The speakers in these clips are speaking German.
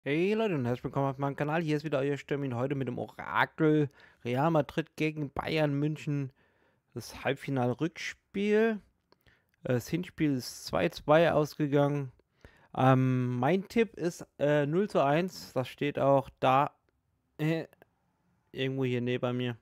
Hey Leute und herzlich willkommen auf meinem Kanal. Hier ist wieder euer Stürmin heute mit dem Orakel Real Madrid gegen Bayern München. Das Halbfinale-Rückspiel. Das Hinspiel ist 2:2 ausgegangen. Mein Tipp ist 0:1. Das steht auch da irgendwo hier neben mir.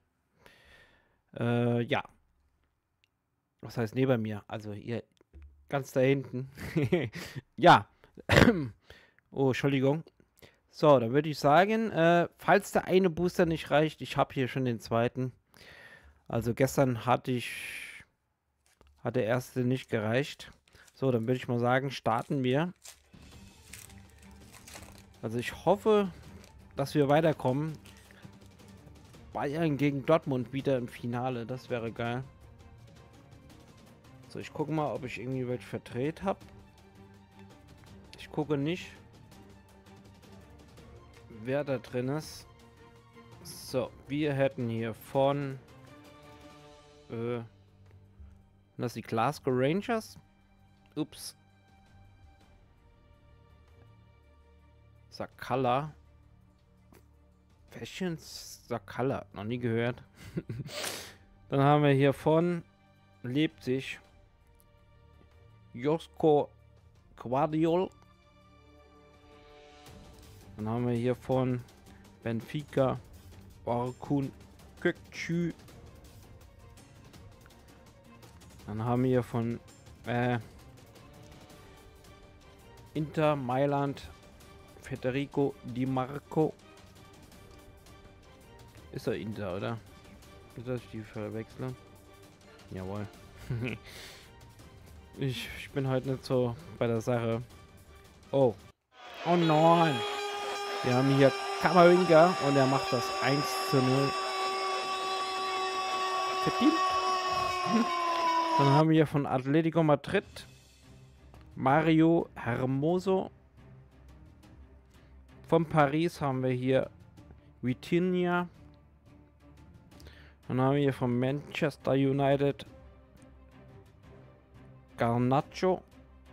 Ja. Was heißt neben mir? Also hier ganz da hinten. Ja. Oh, Entschuldigung. So, dann würde ich sagen, falls der eine Booster nicht reicht, ich habe hier schon den zweiten. Also gestern hat der erste nicht gereicht. So, dann würde ich mal sagen, starten wir. Also ich hoffe, dass wir weiterkommen. Bayern gegen Dortmund wieder im Finale, das wäre geil. So, ich gucke mal, ob ich irgendwie welche verdreht habe. Ich gucke nicht, wer da drin ist. So, wir hätten hier von das die Glasgow Rangers. Ups. Sakala. Fashions Sakala. Noch nie gehört. Dann haben wir hier von Leipzig Josko Guardiol. Dann haben wir hier von Benfica Orkun Kökçü. Dann haben wir hier von Inter Mailand Federico Di Marco. Ist er Inter, oder? Ist das die verwechseln? Jawohl. ich bin heute nicht so bei der Sache. Oh. Oh nein. Wir haben hier Kammerwinger und er macht das 1:0. Verdient. Dann haben wir hier von Atletico Madrid Mario Hermoso. Von Paris haben wir hier Vitinha. Dann haben wir hier von Manchester United Garnacho.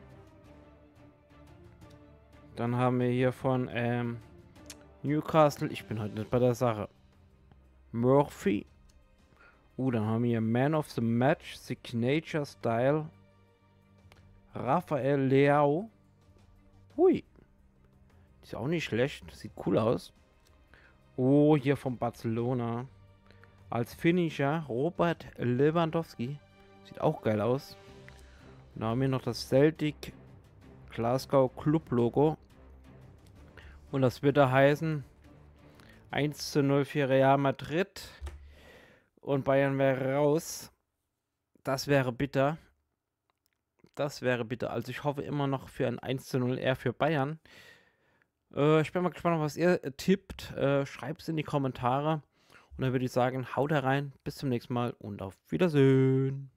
Dann haben wir hier von Newcastle, ich bin heute nicht bei der Sache, Murphy. Dann haben wir hier Man of the Match, Signature Style, Rafael Leao. Hui. Ist auch nicht schlecht, sieht cool aus. Oh, hier von Barcelona. Als Finisher Robert Lewandowski. Sieht auch geil aus. Und da haben wir noch das Celtic Glasgow Club Logo. Und das wird da heißen 1:0 für Real Madrid. Und Bayern wäre raus. Das wäre bitter. Das wäre bitter. Also ich hoffe immer noch für ein 1:0 eher für Bayern. Ich bin mal gespannt, was ihr tippt. Schreibt es in die Kommentare. Und dann würde ich sagen, haut rein. Bis zum nächsten Mal und auf Wiedersehen.